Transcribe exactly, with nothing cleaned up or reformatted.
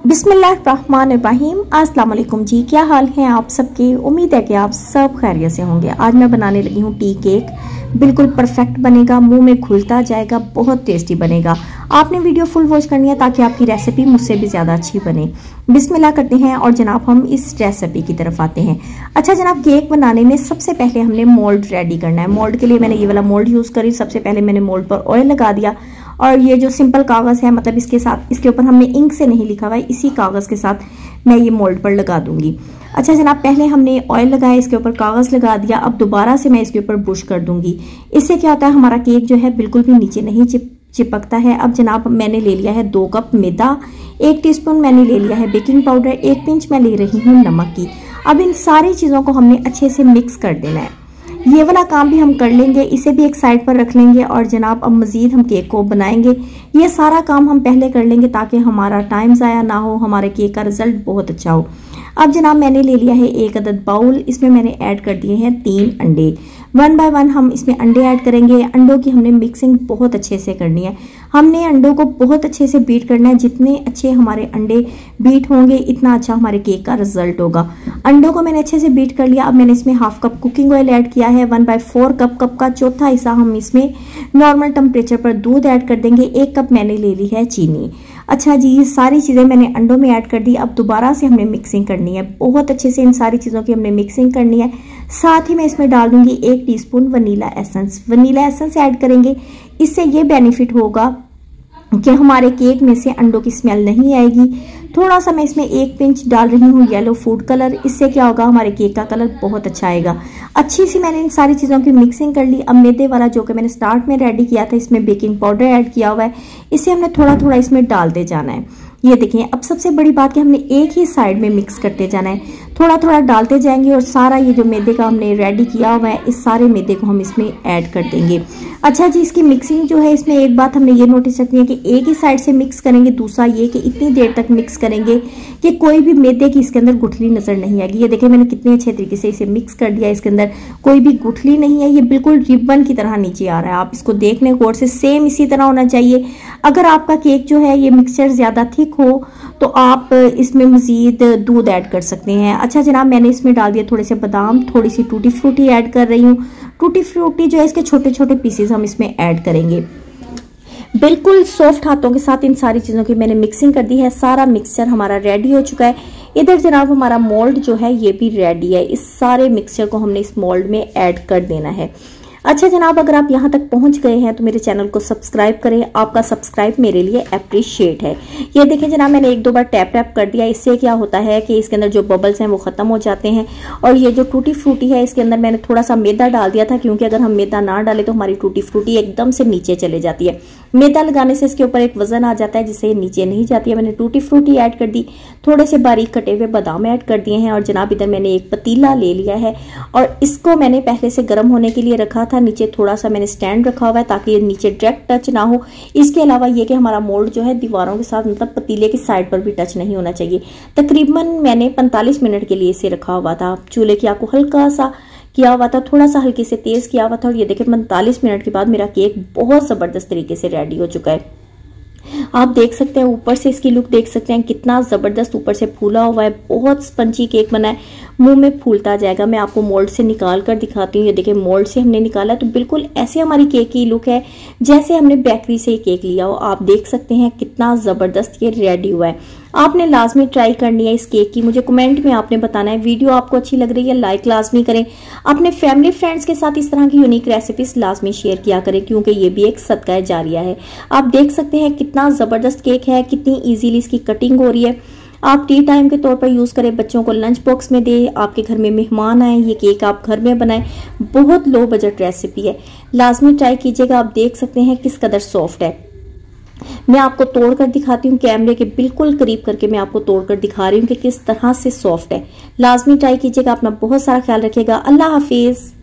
बिस्मिल्लाहिर्रहमानिर्रहीम। अस्सलाम वालेकुम जी, क्या हाल है आप सबके। उम्मीद है कि आप सब खैरियत से होंगे। आज मैं बनाने लगी हूँ टी केक। बिल्कुल परफेक्ट बनेगा, मुंह में घुलता जाएगा, बहुत टेस्टी बनेगा। आपने वीडियो फुल वॉच करनी है ताकि आपकी रेसिपी मुझसे भी ज़्यादा अच्छी बने। बिस्मिल्लाह करते हैं और जनाब हम इस रेसिपी की तरफ आते हैं। अच्छा जनाब, केक बनाने में सबसे पहले हमने मोल्ड रेडी करना है। मोल्ड के लिए मैंने ये वाला मोल्ड यूज़ करी। सबसे पहले मैंने मोल्ड पर ऑयल लगा दिया और ये जो सिंपल कागज़ है, मतलब इसके साथ, इसके ऊपर हमने इंक से नहीं लिखा हुआ है, इसी कागज़ के साथ मैं ये मोल्ड पर लगा दूंगी। अच्छा जनाब, पहले हमने ऑयल लगाया, इसके ऊपर कागज़ लगा दिया। अब दोबारा से मैं इसके ऊपर ब्रश कर दूंगी। इससे क्या होता है, हमारा केक जो है बिल्कुल भी नीचे नहीं चिप चिपकता है। अब जनाब मैंने ले लिया है दो कप मैदा, एक टीस्पून मैंने ले लिया है बेकिंग पाउडर, एक पिंच मैं ले रही हूँ नमक की। अब इन सारी चीज़ों को हमने अच्छे से मिक्स कर देना है। ये वाला काम भी हम कर लेंगे, इसे भी एक साइड पर रख लेंगे और जनाब अब मज़ीद हम केक को बनाएंगे। ये सारा काम हम पहले कर लेंगे ताकि हमारा टाइम ज़ाया ना हो, हमारे केक का रिजल्ट बहुत अच्छा हो। अब जनाब मैंने ले लिया है एक अदद बाउल, इसमें मैंने ऐड कर दिए हैं तीन अंडे। वन बाय वन हम इसमें अंडे ऐड करेंगे। अंडों की हमने मिक्सिंग बहुत अच्छे से करनी है। हमने अंडों को बहुत अच्छे से बीट करना है। जितने अच्छे हमारे अंडे बीट होंगे इतना अच्छा हमारे केक का रिजल्ट होगा। अंडों को मैंने अच्छे से बीट कर लिया। अब मैंने इसमें half cup cooking oil add किया है। One by four cup cup का चौथा हिस्सा हम इसमें नॉर्मल टेम्परेचर पर दूध ऐड कर देंगे। एक कप मैंने ले ली है चीनी। अच्छा जी, ये सारी चीज़ें मैंने अंडों में ऐड कर दी। अब दोबारा से हमने मिक्सिंग करनी है, बहुत अच्छे से इन सारी चीज़ों की हमने मिक्सिंग करनी है। साथ ही मैं इसमें डाल दूंगी एक teaspoon vanilla essence. Vanilla essence add करेंगे, इससे ये बेनिफिट होगा कि हमारे केक में से अंडों की स्मेल नहीं आएगी। थोड़ा सा मैं इसमें एक पिंच डाल रही हूँ येलो फूड कलर। इससे क्या होगा, हमारे केक का कलर बहुत अच्छा आएगा। अच्छी सी मैंने इन सारी चीज़ों की मिक्सिंग कर ली। अब मैदे वाला जो कि मैंने स्टार्ट में रेडी किया था, इसमें बेकिंग पाउडर ऐड किया हुआ है, इसे हमने थोड़ा थोड़ा इसमें डालते जाना है। ये देखिए, अब सबसे बड़ी बात कि हमने एक ही साइड में मिक्स करते जाना है, थोड़ा थोड़ा डालते जाएंगे और सारा ये जो मैदे का हमने रेडी किया हुआ है, इस सारे मैदे को हम इसमें ऐड कर देंगे। अच्छा जी, इसकी मिक्सिंग जो है, इसमें एक बात हमने ये नोटिस रखनी है कि एक ही साइड से मिक्स करेंगे। दूसरा ये कि इतनी देर तक मिक्स करेंगे कि कोई भी मैदे की इसके अंदर गुठली नजर नहीं आएगी। ये देखिए मैंने कितने अच्छे तरीके से इसे मिक्स कर दिया, इसके अंदर कोई भी गुठली नहीं है। ये बिल्कुल रिबन की तरह नीचे आ रहा है। आप इसको देख लें गौर से, सेम इसी तरह होना चाहिए। अगर आपका केक जो है ये मिक्सचर ज्यादा थिक हो तो आप इसमें मजीद दूध ऐड कर सकते हैं। अच्छा जनाब, मैंने इसमें डाल दिया थोड़े से बादाम, थोड़ी सी टूटी फ्रूटी ऐड कर रही हूँ। टूटी फ्रूटी जो है, इसके छोटे छोटे पीसेस हम इसमें ऐड करेंगे। बिल्कुल सॉफ्ट हाथों के साथ इन सारी चीज़ों की मैंने मिक्सिंग कर दी है। सारा मिक्सचर हमारा रेडी हो चुका है। इधर जनाब हमारा मोल्ड जो है ये भी रेडी है। इस सारे मिक्सचर को हमने इस मोल्ड में ऐड कर देना है। अच्छा जनाब, अगर आप यहाँ तक पहुँच गए हैं तो मेरे चैनल को सब्सक्राइब करें। आपका सब्सक्राइब मेरे लिए अप्रिशिएट है। ये देखें जनाब, मैंने एक दो बार टैप टैप कर दिया। इससे क्या होता है कि इसके अंदर जो बबल्स हैं वो ख़त्म हो जाते हैं। और ये जो टूटी फ्रूटी है, इसके अंदर मैंने थोड़ा सा मैदा डाल दिया था, क्योंकि अगर हम मैदा ना डालें तो हमारी टूटी फ्रूटी एकदम से नीचे चले जाती है। मैदा लगाने से इसके ऊपर एक वजन आ जाता है जिससे ये नीचे नहीं जाती है। मैंने टूटी फ्रूटी ऐड कर दी, थोड़े से बारीक कटे हुए बादाम ऐड कर दिए हैं। और जनाब इधर मैंने एक पतीला ले लिया है और इसको मैंने पहले से गर्म होने के लिए रखा था। नीचे थोड़ा सा मैंने स्टैंड रखा हुआ है ताकि ये नीचे डायरेक्ट टच ना हो। इसके अलावा ये कि हमारा मोल्ड जो है दीवारों के साथ, मतलब पतीले की साइड पर भी टच नहीं होना चाहिए। तकरीबन मैंने पैंतालीस मिनट के लिए इसे रखा हुआ था। चूल्हे की आग को हल्का सा किया हुआ था, थोड़ा सा हल्के से तेज किया हुआ था। और ये देखिए पैंतालीस मिनट के बाद मेरा केक बहुत जबरदस्त तरीके से रेडी हो चुका है। आप देख सकते हैं, ऊपर से इसकी लुक देख सकते हैं कितना जबरदस्त ऊपर से फूला हुआ है। बहुत स्पंजी केक बना है, मुंह में फूलता जाएगा। मैं आपको मोल्ड से निकाल कर दिखाती हूँ। ये देखिए मोल्ड से हमने निकाला तो बिल्कुल ऐसे हमारी केक की लुक है जैसे हमने बेकरी से केक लिया हो। आप देख सकते हैं कितना जबरदस्त ये रेडी हुआ है। आपने लाजमी ट्राई करनी है इस केक की। मुझे कमेंट में आपने बताना है वीडियो आपको अच्छी लग रही है, लाइक लाजमी करें। अपने फैमिली फ्रेंड्स के साथ इस तरह की यूनिक रेसिपीज लाजमी शेयर किया करें, क्योंकि ये भी एक सदका जारिया है। आप देख सकते हैं कितना जबरदस्त केक है, कितनी इजीली इसकी कटिंग हो रही है। आप टी टाइम के तौर पर यूज करें, बच्चों को लंच बॉक्स में दे, आपके घर में मेहमान आए, ये केक आप घर में बनाएं। बहुत लो बजट रेसिपी है, लाजमी ट्राई कीजिएगा। आप देख सकते हैं किस कदर सॉफ्ट है। मैं आपको तोड़कर दिखाती हूँ, कैमरे के बिल्कुल करीब करके मैं आपको तोड़कर दिखा रही हूँ कि किस तरह से सॉफ्ट है। लाजमी ट्राई कीजिएगा। अपना बहुत सारा ख्याल रखिएगा। अल्लाह हाफिज।